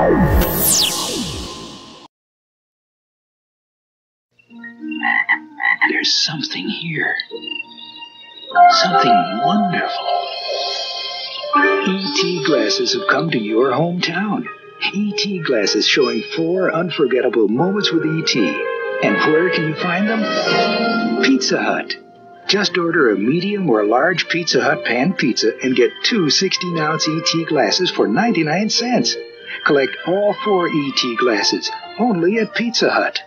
There's something here. Something wonderful. E.T. glasses have come to your hometown. E.T. glasses showing 4 unforgettable moments with E.T. And where can you find them? Pizza Hut. Just order a medium or large Pizza Hut pan pizza and get 2 16-ounce E.T. glasses for 99 cents. Collect all 4 E.T. glasses only at Pizza Hut.